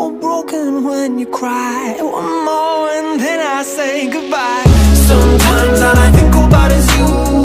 broken when you cry. One more and then I say goodbye.